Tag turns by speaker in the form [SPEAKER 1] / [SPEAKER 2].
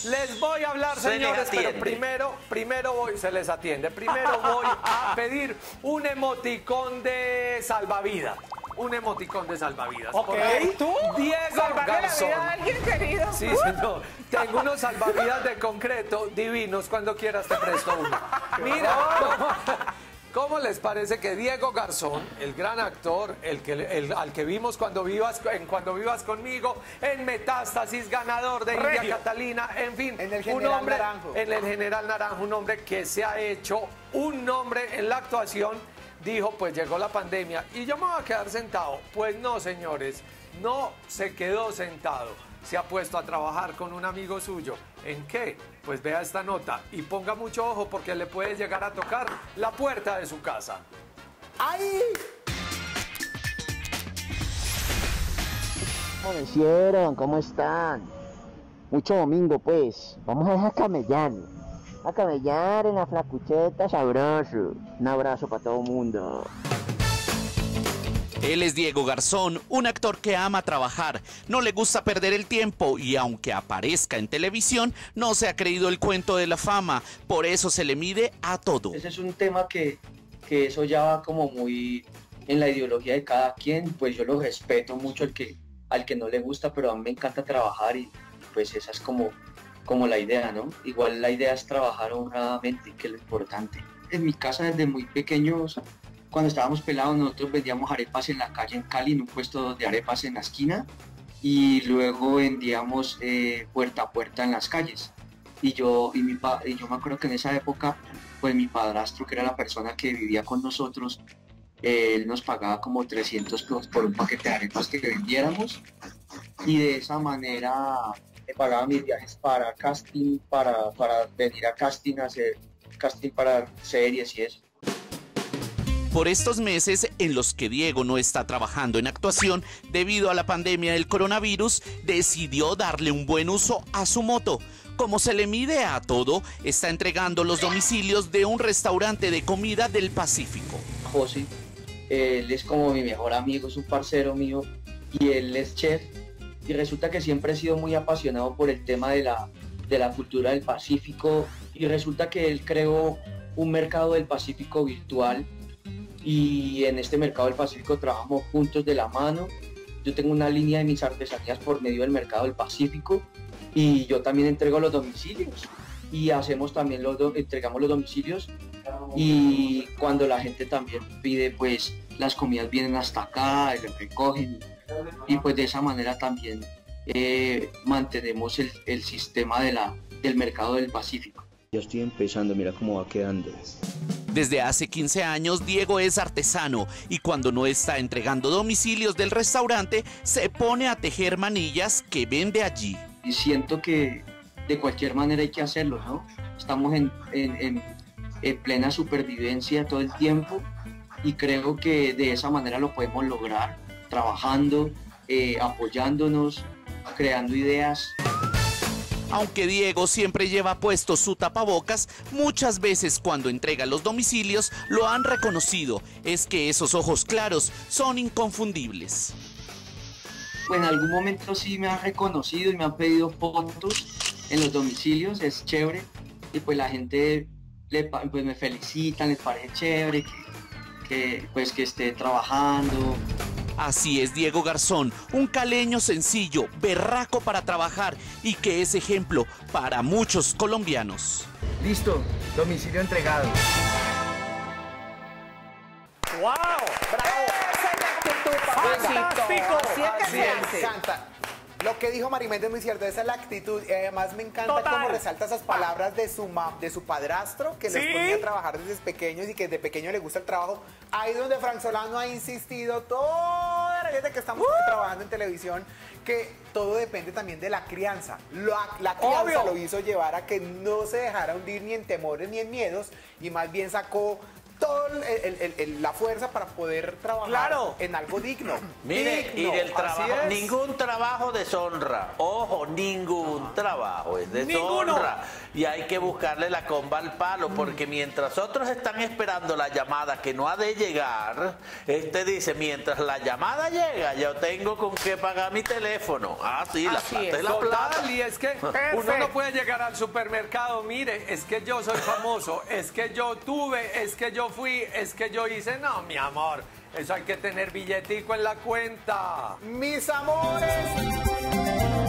[SPEAKER 1] Les voy a hablar, señores, pero primero voy, se les atiende. Primero voy a pedir un emoticón de salvavidas. Un emoticón de salvavidas.
[SPEAKER 2] Ok, ¿tú?
[SPEAKER 1] Diego
[SPEAKER 2] ¿Salvarle
[SPEAKER 1] Garzón.
[SPEAKER 2] la vida a alguien querido?
[SPEAKER 1] Sí, señor. Tengo unos salvavidas de concreto divinos. Cuando quieras te presto uno. Mira, ¿cómo les parece que Diego Garzón, el gran actor, al que vimos cuando vivas conmigo, en Metástasis, ganador de India Catalina, en fin,
[SPEAKER 3] En el General Naranjo.
[SPEAKER 1] en el General Naranjo, un hombre que se ha hecho un nombre en la actuación, dijo, pues llegó la pandemia y yo me voy a quedar sentado. Pues no, señores, no se quedó sentado. Se ha puesto a trabajar con un amigo suyo. ¿En qué? Pues vea esta nota y ponga mucho ojo porque le puede llegar a tocar la puerta de su casa.
[SPEAKER 3] ¡Ay!
[SPEAKER 4] ¿Cómo me hicieron? ¿Cómo están? Mucho domingo, pues. Vamos a dejar camellar. A camellar en la flacucheta, sabroso. Un abrazo para todo el mundo.
[SPEAKER 5] Él es Diego Garzón, un actor que ama trabajar, no le gusta perder el tiempo y aunque aparezca en televisión, no se ha creído el cuento de la fama, por eso se le mide a todo.
[SPEAKER 6] Ese es un tema que eso ya va como muy en la ideología de cada quien, pues yo lo respeto mucho al que no le gusta, pero a mí me encanta trabajar y pues esa es como la idea, ¿no? Igual la idea es trabajar honradamente, que es lo importante. En mi casa desde muy pequeños, cuando estábamos pelados, nosotros vendíamos arepas en la calle en Cali, en un puesto de arepas en la esquina, y luego vendíamos puerta a puerta en las calles. Y yo me acuerdo que en esa época, pues mi padrastro, que era la persona que vivía con nosotros, él nos pagaba como 300 pesos por un paquete de arepas que vendiéramos, y de esa manera me pagaba mis viajes para casting, para venir a casting, hacer casting para series y eso.
[SPEAKER 5] Por estos meses en los que Diego no está trabajando en actuación debido a la pandemia del coronavirus, decidió darle un buen uso a su moto. Como se le mide a todo, está entregando los domicilios de un restaurante de comida del Pacífico.
[SPEAKER 6] José, él es como mi mejor amigo, es un parcero mío y él es chef. Y resulta que siempre he sido muy apasionado por el tema de la cultura del Pacífico y resulta que él creó un mercado del Pacífico virtual. Y en este mercado del Pacífico trabajamos juntos de la mano. Yo tengo una línea de mis artesanías por medio del mercado del Pacífico y yo también entrego los domicilios y entregamos los domicilios y cuando la gente también pide, pues las comidas vienen hasta acá y las recogen y pues de esa manera también mantenemos el sistema del mercado del Pacífico.
[SPEAKER 7] Ya estoy empezando, mira cómo va quedando.
[SPEAKER 5] Desde hace 15 años, Diego es artesano y cuando no está entregando domicilios del restaurante, se pone a tejer manillas que vende allí.
[SPEAKER 6] Y siento que de cualquier manera hay que hacerlo, ¿no? Estamos en plena supervivencia todo el tiempo y creo que de esa manera lo podemos lograr, trabajando, apoyándonos, creando ideas.
[SPEAKER 5] Aunque Diego siempre lleva puesto su tapabocas, muchas veces cuando entrega los domicilios lo han reconocido. Es que esos ojos claros son inconfundibles.
[SPEAKER 6] Pues en algún momento sí me han reconocido y me han pedido fotos en los domicilios, es chévere. Y pues la gente pues me felicitan, les parece chévere que esté trabajando.
[SPEAKER 5] Así es Diego Garzón, un caleño sencillo, berraco para trabajar y que es ejemplo para muchos colombianos.
[SPEAKER 8] Listo, domicilio entregado.
[SPEAKER 2] ¡Wow! ¡Bravo!
[SPEAKER 3] ¡Esa es la actitud, papacito!
[SPEAKER 2] ¡Fantástico!
[SPEAKER 3] Así es que
[SPEAKER 2] Así
[SPEAKER 3] se
[SPEAKER 2] es.
[SPEAKER 3] hace. Me encanta. Lo que dijo Mariméndez es muy cierto, esa es la actitud. Y además me encanta
[SPEAKER 2] Total.
[SPEAKER 3] cómo resalta esas palabras de su padrastro, que
[SPEAKER 2] ¿Sí?
[SPEAKER 3] les ponía a trabajar desde pequeños y que desde pequeño le gusta el trabajo. Ahí es donde Frank Solano ha insistido toda la gente que estamos trabajando en televisión, que todo depende también de la crianza. La crianza
[SPEAKER 2] Obvio.
[SPEAKER 3] lo hizo llevar a que no se dejara hundir ni en temores ni en miedos y más bien sacó toda la fuerza para poder trabajar
[SPEAKER 2] Claro.
[SPEAKER 3] en algo digno.
[SPEAKER 9] Mire, y
[SPEAKER 3] Digno,
[SPEAKER 9] del
[SPEAKER 3] así
[SPEAKER 9] trabajo,
[SPEAKER 3] es.
[SPEAKER 9] ningún trabajo deshonra. Ojo, ningún trabajo es
[SPEAKER 2] Ninguno.
[SPEAKER 9] deshonra. y hay que buscarle la comba al palo, porque mientras otros están esperando la llamada que no ha de llegar, este dice, mientras la llamada llega, yo tengo con qué pagar mi teléfono. Ah, sí, la
[SPEAKER 2] Así
[SPEAKER 9] plata
[SPEAKER 2] es.
[SPEAKER 9] es la plata.
[SPEAKER 1] Total, y es que uno no puede llegar al supermercado, mire, es que yo soy famoso, es que yo tuve, es que yo fui, es que yo hice, no, mi amor, eso hay que tener billetico en la cuenta.
[SPEAKER 3] Mis amores.